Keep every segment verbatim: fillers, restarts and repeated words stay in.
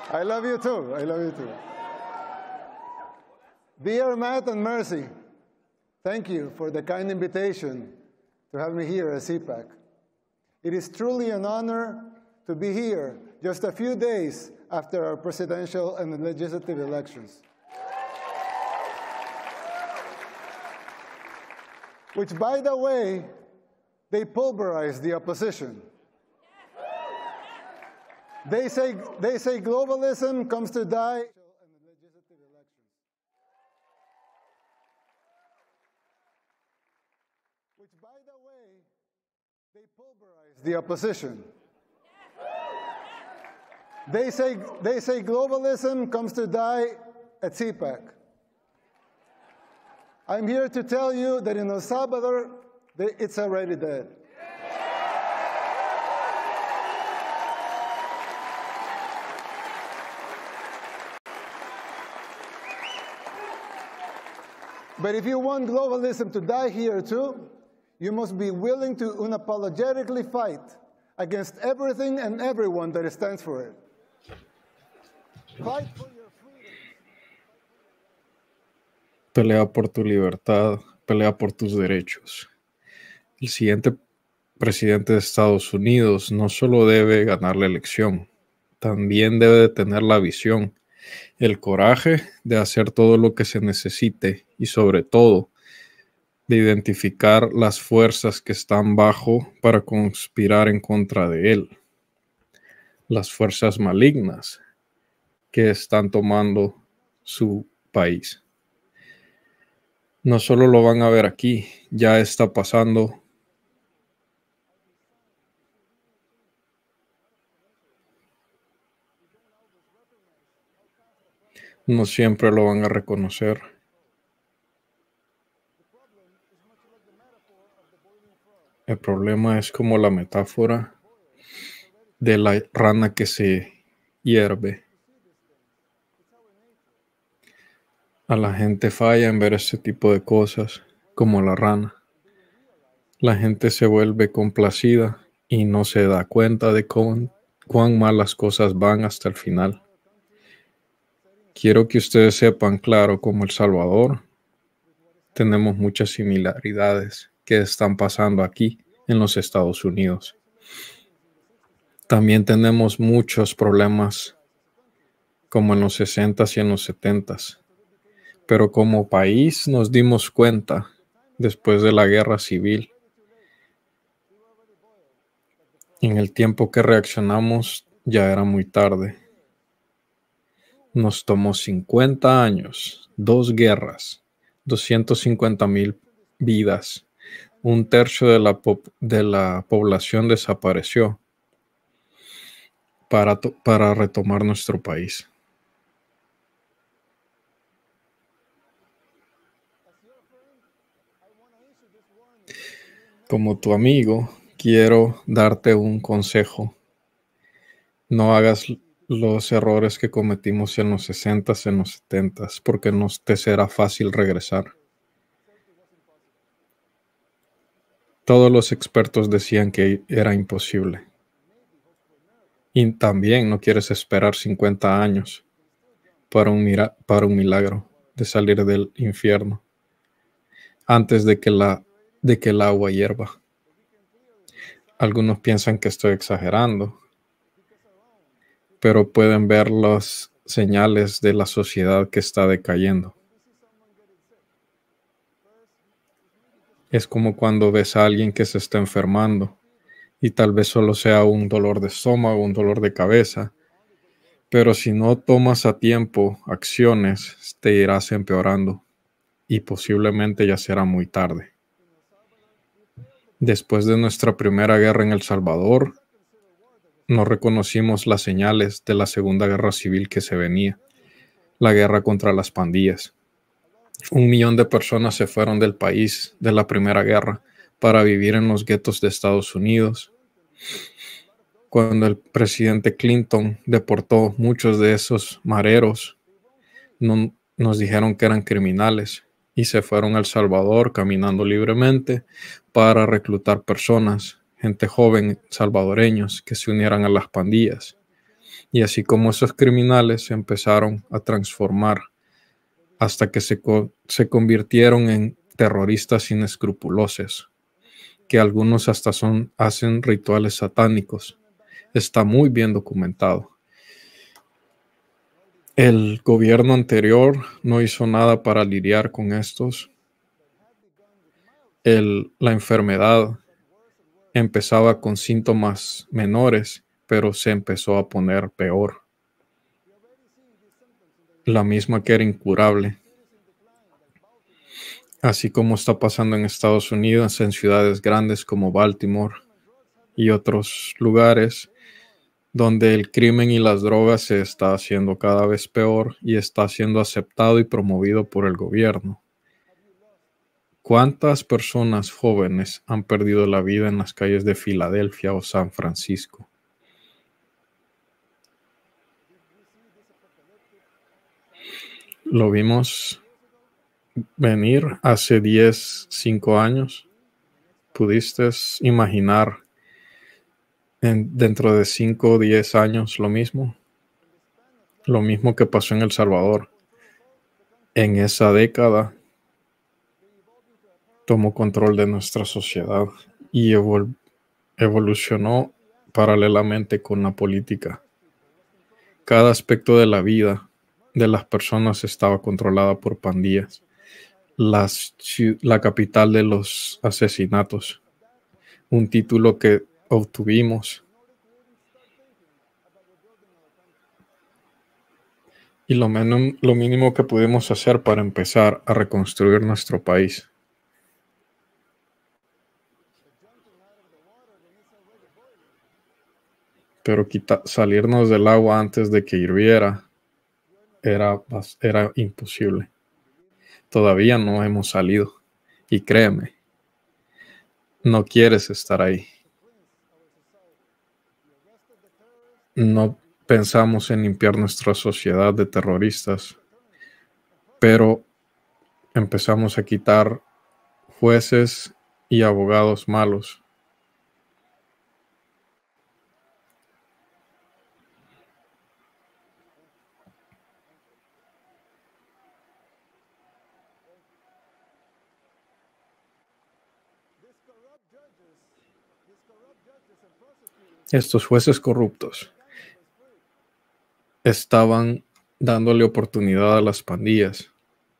I love you too. I love you too. Dear Matt and Mercy, thank you for the kind invitation to have me here at C PAC. It is truly an honor to be here just a few days after our presidential and legislative elections, which, by the way, they pulverized the opposition. They say, they say globalism comes to die. Which, by the way, they pulverized the opposition. They say, they say globalism comes to die at C PAC. I'm here to tell you that in El Salvador, it's already dead. But if you want globalism to die here too, you must be willing to unapologetically fight against everything and everyone that stands for it. Fight for your freedom. Pelea por tu libertad, pelea por tus derechos. El siguiente presidente de Estados Unidos no solo debe ganar la elección, también debe de tener la visión, el coraje de hacer todo lo que se necesite y sobre todo de identificar las fuerzas que están bajo para conspirar en contra de él. Las fuerzas malignas que están tomando su país. No solo lo van a ver aquí, ya está pasando. No siempre lo van a reconocer. El problema es como la metáfora de la rana que se hierve. A la gente falla en ver este tipo de cosas, como la rana. La gente se vuelve complacida y no se da cuenta de cuán, cuán mal las cosas van hasta el final. Quiero que ustedes sepan, claro, como El Salvador, tenemos muchas similaridades que están pasando aquí en los Estados Unidos. También tenemos muchos problemas como en los sesentas y en los setentas. Pero como país nos dimos cuenta después de la guerra civil. En el tiempo que reaccionamos ya era muy tarde. Nos tomó cincuenta años, dos guerras, doscientas cincuenta mil vidas. Un tercio de la, de la población desapareció para, para retomar nuestro país. Como tu amigo, quiero darte un consejo. No hagas los errores que cometimos en los sesentas, en los setentas, porque no te será fácil regresar. Todos los expertos decían que era imposible. Y también no quieres esperar cincuenta años para un, mira- para un milagro de salir del infierno antes de que, la, de que el agua hierva. Algunos piensan que estoy exagerando, pero pueden ver las señales de la sociedad que está decayendo. Es como cuando ves a alguien que se está enfermando y tal vez solo sea un dolor de estómago, un dolor de cabeza, pero si no tomas a tiempo acciones, te irás empeorando y posiblemente ya será muy tarde. Después de nuestra primera guerra en El Salvador, no reconocimos las señales de la Segunda Guerra Civil que se venía, la guerra contra las pandillas. Un millón de personas se fueron del país de la Primera Guerra para vivir en los guetos de Estados Unidos. Cuando el presidente Clinton deportó muchos de esos mareros, no, nos dijeron que eran criminales y se fueron a El Salvador caminando libremente para reclutar personas, gente joven salvadoreños que se unieran a las pandillas. Y así como esos criminales se empezaron a transformar hasta que se, co- se convirtieron en terroristas inescrupulosos, que algunos hasta son, hacen rituales satánicos. Está muy bien documentado. El gobierno anterior no hizo nada para lidiar con estos. El, la enfermedad empezaba con síntomas menores, pero se empezó a poner peor. La misma que era incurable. Así como está pasando en Estados Unidos, en ciudades grandes como Baltimore y otros lugares, donde el crimen y las drogas se está haciendo cada vez peor y está siendo aceptado y promovido por el gobierno. ¿Cuántas personas jóvenes han perdido la vida en las calles de Filadelfia o San Francisco? Lo vimos venir hace diez, cinco años. ¿Pudiste imaginar en, dentro de cinco o diez años lo mismo? Lo mismo que pasó en El Salvador. En esa década tomó control de nuestra sociedad y evol- evolucionó paralelamente con la política. Cada aspecto de la vida de las personas estaba controlada por pandillas. Las, la capital de los asesinatos, un título que obtuvimos y lo, menos, lo mínimo que pudimos hacer para empezar a reconstruir nuestro país. Pero quita, salirnos del agua antes de que hirviera era, era imposible. Todavía no hemos salido. Y créeme, no quieres estar ahí. No pensamos en limpiar nuestra sociedad de terroristas, pero empezamos a quitar jueces y abogados malos. Estos jueces corruptos estaban dándole oportunidad a las pandillas.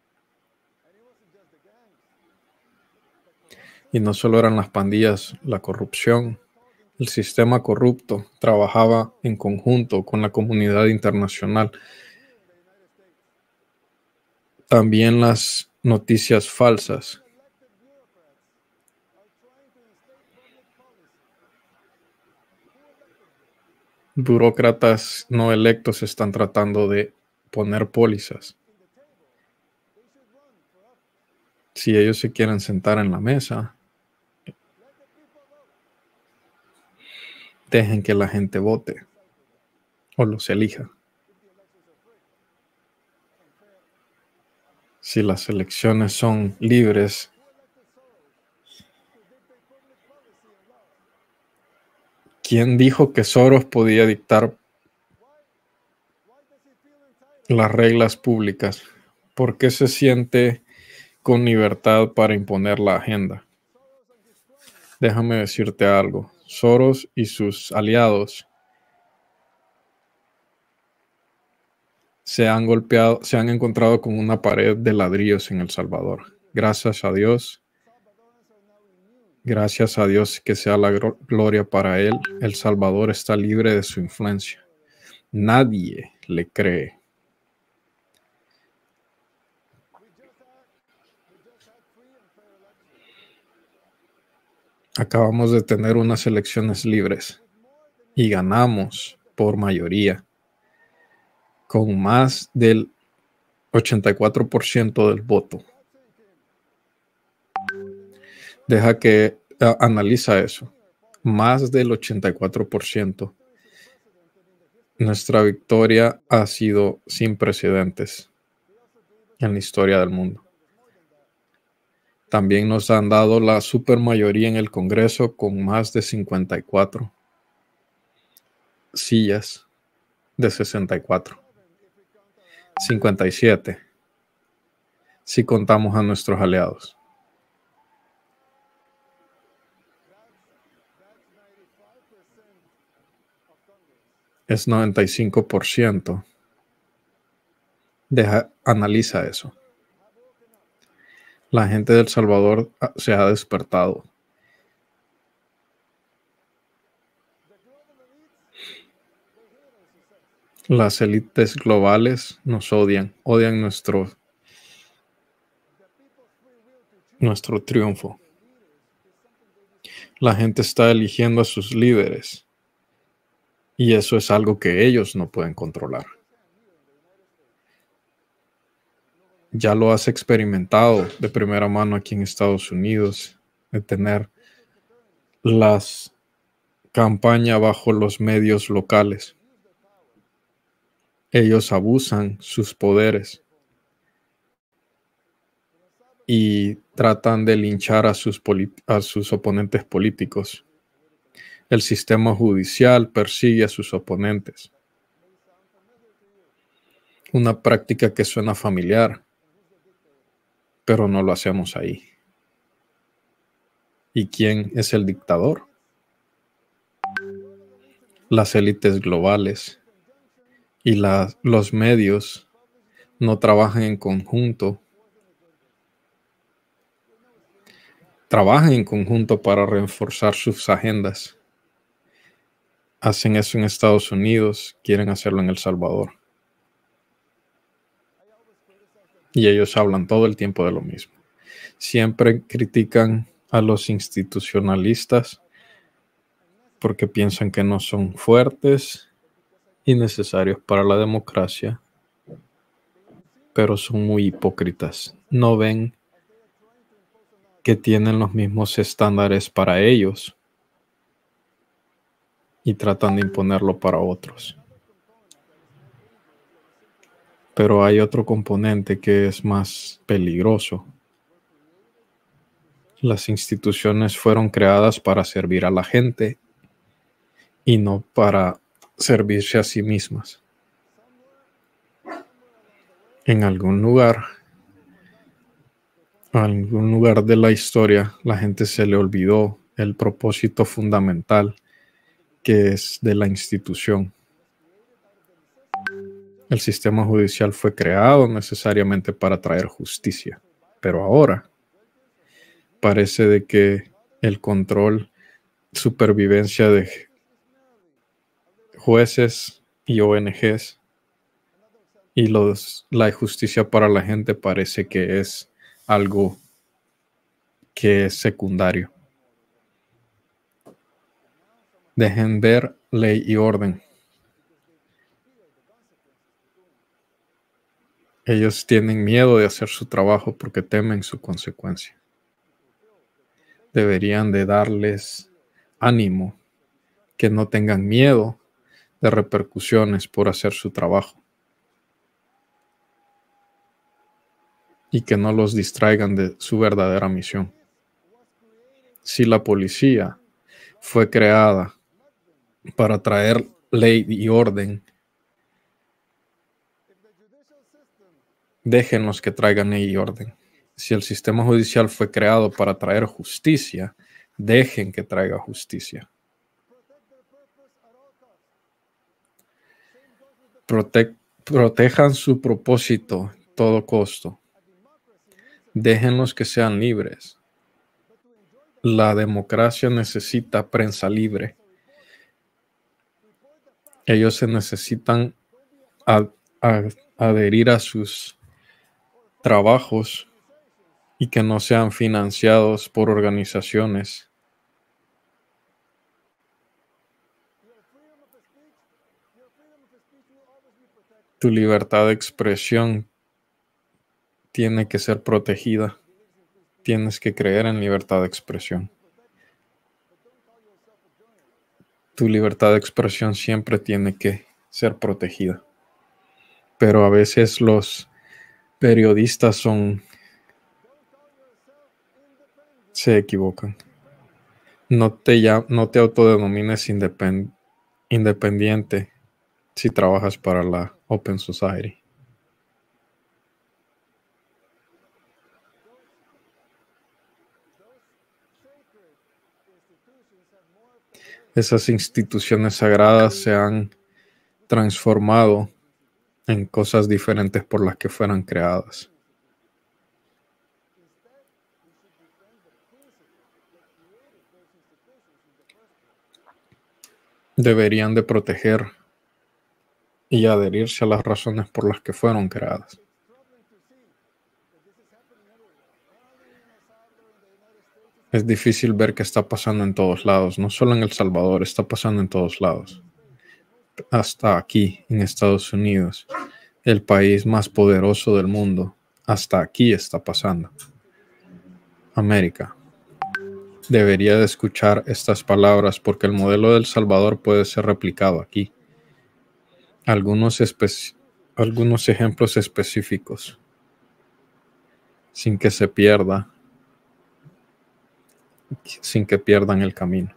Y no solo eran las pandillas, la corrupción. El sistema corrupto trabajaba en conjunto con la comunidad internacional. También las noticias falsas. Burócratas no electos están tratando de poner pólizas. Si ellos se quieren sentar en la mesa, dejen que la gente vote o los elija. Si las elecciones son libres, ¿quién dijo que Soros podía dictar las reglas públicas? ¿Por qué se siente con libertad para imponer la agenda? Déjame decirte algo. Soros y sus aliados se han golpeado, se han encontrado con una pared de ladrillos en El Salvador. Gracias a Dios. Gracias a Dios, que sea la gloria para él. El Salvador está libre de su influencia. Nadie le cree. Acabamos de tener unas elecciones libres y ganamos por mayoría, con más del ochenta y cuatro por ciento del voto. Deja que uh, analiza eso. Más del ochenta y cuatro por ciento. Nuestra victoria ha sido sin precedentes en la historia del mundo. También nos han dado la supermayoría en el Congreso con más de cincuenta y cuatro sillas. de sesenta y cuatro. cincuenta y siete si contamos a nuestros aliados. Es noventa y cinco por ciento. Deja, analiza eso. La gente de El Salvador se ha despertado. Las élites globales nos odian, odian nuestro, nuestro triunfo. La gente está eligiendo a sus líderes y eso es algo que ellos no pueden controlar. Ya lo has experimentado de primera mano aquí en Estados Unidos, de tener las campañas bajo los medios locales. Ellos abusan sus poderes y tratan de linchar a sus, a sus oponentes políticos. El sistema judicial persigue a sus oponentes. Una práctica que suena familiar, pero no lo hacemos ahí. ¿Y quién es el dictador? Las élites globales y la, los medios no trabajan en conjunto. Trabajan en conjunto para reforzar sus agendas. Hacen eso en Estados Unidos, quieren hacerlo en El Salvador. Y ellos hablan todo el tiempo de lo mismo. Siempre critican a los institucionalistas porque piensan que no son fuertes y necesarios para la democracia, pero son muy hipócritas. No ven que tienen los mismos estándares para ellos y tratan de imponerlo para otros. Pero hay otro componente que es más peligroso. Las instituciones fueron creadas para servir a la gente y no para servirse a sí mismas. En algún lugar, en algún lugar de la historia, la gente se le olvidó el propósito fundamental que es de la institución. El sistema judicial fue creado necesariamente para traer justicia, pero ahora parece de que el control, supervivencia de jueces y O N Ges y los, la justicia para la gente parece que es algo que es secundario. Dejen ver ley y orden. Ellos tienen miedo de hacer su trabajo porque temen su consecuencia. Deberían de darles ánimo, que no tengan miedo de repercusiones por hacer su trabajo y que no los distraigan de su verdadera misión. Si la policía fue creada para traer ley y orden, déjenlos que traigan ley y orden. Si el sistema judicial fue creado para traer justicia, dejen que traiga justicia. Prote- protejan su propósito a todo costo. Déjenlos que sean libres. La democracia necesita prensa libre. Ellos se necesitan a, a, adherir a sus trabajos y que no sean financiados por organizaciones. Tu libertad de expresión tiene que ser protegida. Tienes que creer en libertad de expresión. Tu libertad de expresión siempre tiene que ser protegida. Pero a veces los periodistas son se equivocan. No te, ya, no te autodenomines independ, independiente si trabajas para la Open Society. Esas instituciones sagradas se han transformado en cosas diferentes por las que fueran creadas. Deberían de proteger y adherirse a las razones por las que fueron creadas. Es difícil ver qué está pasando en todos lados, no solo en El Salvador, está pasando en todos lados. Hasta aquí, en Estados Unidos, el país más poderoso del mundo, hasta aquí está pasando. América debería de escuchar estas palabras porque el modelo de El Salvador puede ser replicado aquí. Algunos, espe- algunos ejemplos específicos, sin que se pierda, sin que pierdan el camino.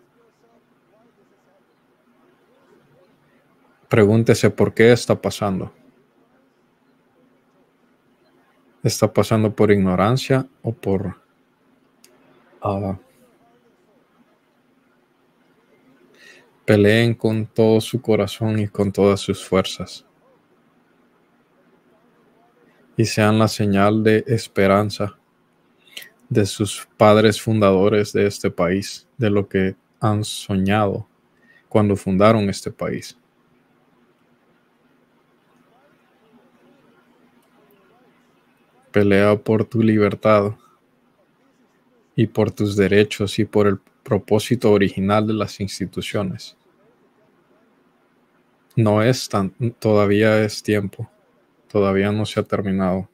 Pregúntese por qué está pasando. ¿Está pasando por ignorancia o por uh, peleen con todo su corazón y con todas sus fuerzas? Y sean la señal de esperanza de sus padres fundadores de este país, de lo que han soñado cuando fundaron este país. Pelea por tu libertad y por tus derechos y por el propósito original de las instituciones. No es tan, todavía es tiempo, todavía no se ha terminado.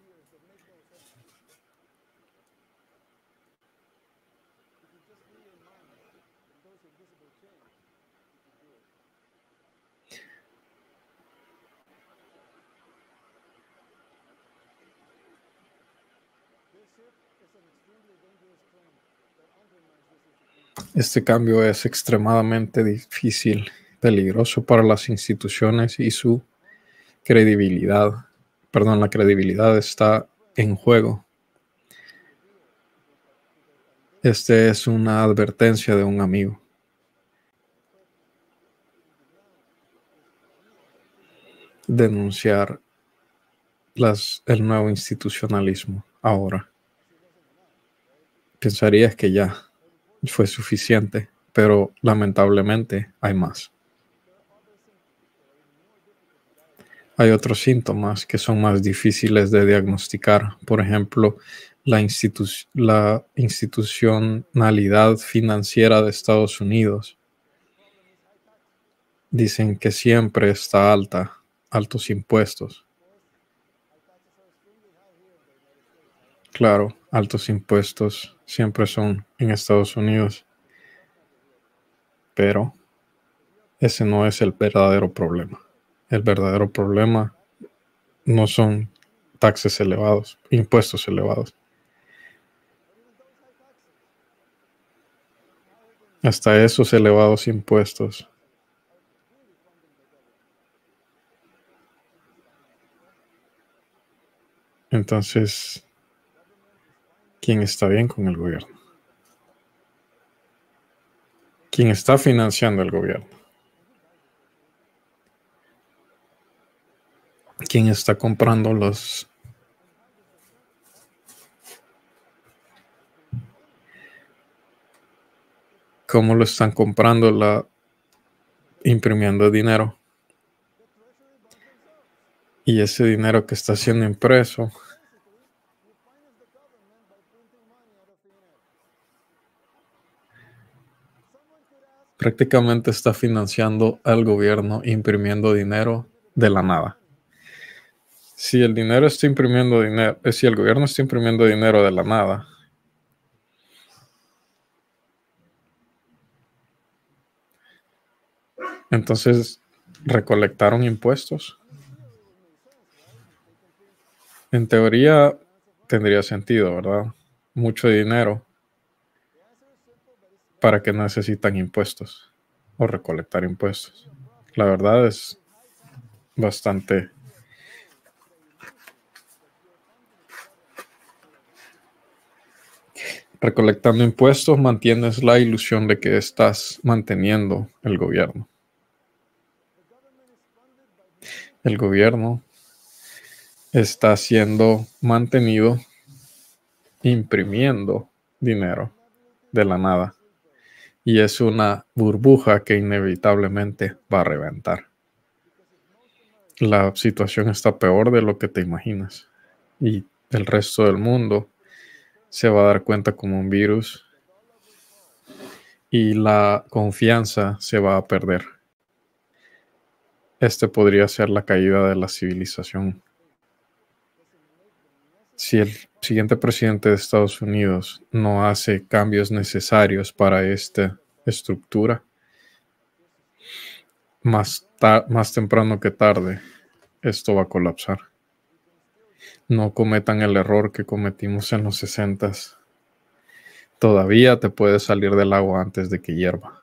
Este cambio es extremadamente difícil, peligroso para las instituciones y su credibilidad. Perdón, la credibilidad está en juego. Este es una advertencia de un amigo. Denunciar las, el nuevo institucionalismo ahora. Pensarías que ya fue suficiente, pero lamentablemente hay más. Hay otros síntomas que son más difíciles de diagnosticar. Por ejemplo, la, institu- la institucionalidad financiera de Estados Unidos. Dicen que siempre está alta, altos impuestos. Claro, altos impuestos siempre son en Estados Unidos, pero ese no es el verdadero problema. El verdadero problema no son taxes elevados, impuestos elevados. Hasta esos elevados impuestos entonces, ¿quién está bien con el gobierno? ¿Quién está financiando el gobierno? ¿Quién está comprando los cómo lo están comprando? La imprimiendo dinero. Y ese dinero que está siendo impreso prácticamente está financiando al gobierno imprimiendo dinero de la nada. Si el dinero está imprimiendo dinero, si el gobierno está imprimiendo dinero de la nada, entonces recolectaron impuestos. En teoría tendría sentido, ¿verdad? Mucho dinero. ¿Para qué necesitan impuestos o recolectar impuestos? La verdad es bastante recolectando impuestos, mantienes la ilusión de que estás manteniendo el gobierno. El gobierno está siendo mantenido imprimiendo dinero de la nada. Y es una burbuja que inevitablemente va a reventar. La situación está peor de lo que te imaginas. Y el resto del mundo se va a dar cuenta como un virus. Y la confianza se va a perder. Este podría ser la caída de la civilización. Si el siguiente presidente de Estados Unidos no hace cambios necesarios para esta estructura, más, ta- más temprano que tarde, esto va a colapsar. No cometan el error que cometimos en los sesentas. Todavía te puedes salir del agua antes de que hierva.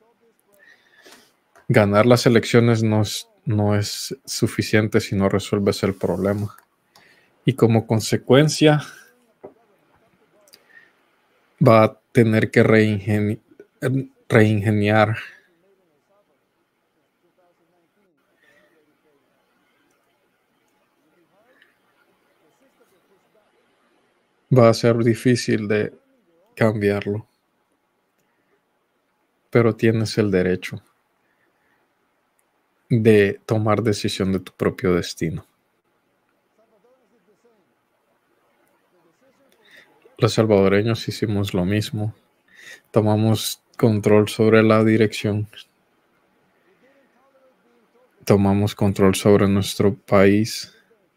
Ganar las elecciones no es, no es suficiente si no resuelves el problema. Y como consecuencia, va a tener que reingeni- reingeniar va a ser difícil de cambiarlo, pero tienes el derecho de tomar decisión de tu propio destino. Los salvadoreños hicimos lo mismo. Tomamos control sobre la dirección. Tomamos control sobre nuestro país.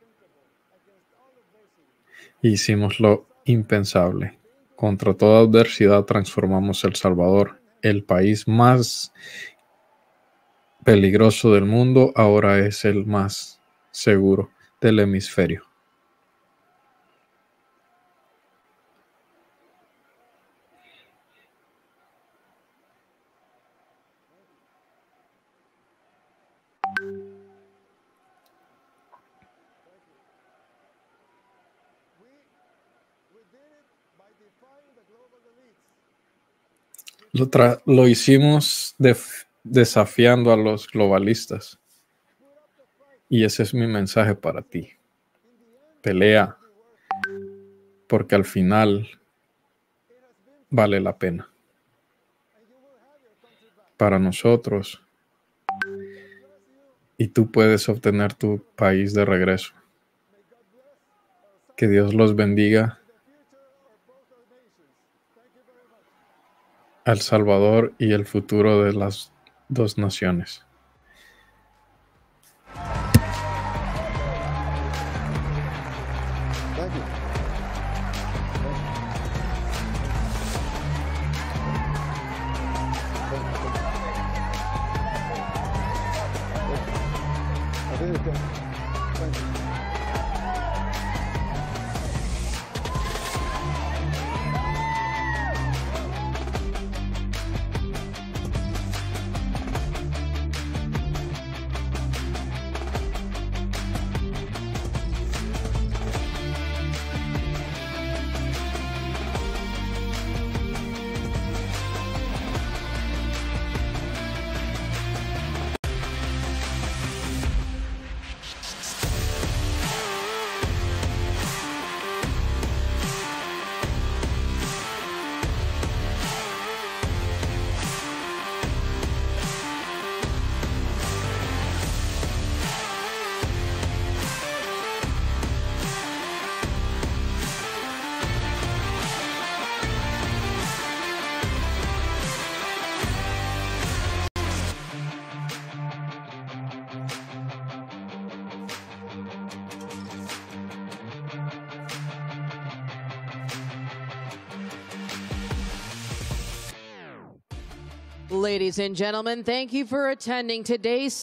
Hicimos lo impensable. Contra toda adversidad transformamos El Salvador, el país más peligroso del mundo, ahora es el más seguro del hemisferio. Lo, tra- lo hicimos def- desafiando a los globalistas. Y ese es mi mensaje para ti. Pelea, porque al final vale la pena. Para nosotros. Y tú puedes obtener tu país de regreso. Que Dios los bendiga. A El Salvador y el futuro de las dos naciones. Thank you. I think it's good. Thank you. Ladies and gentlemen, thank you for attending today's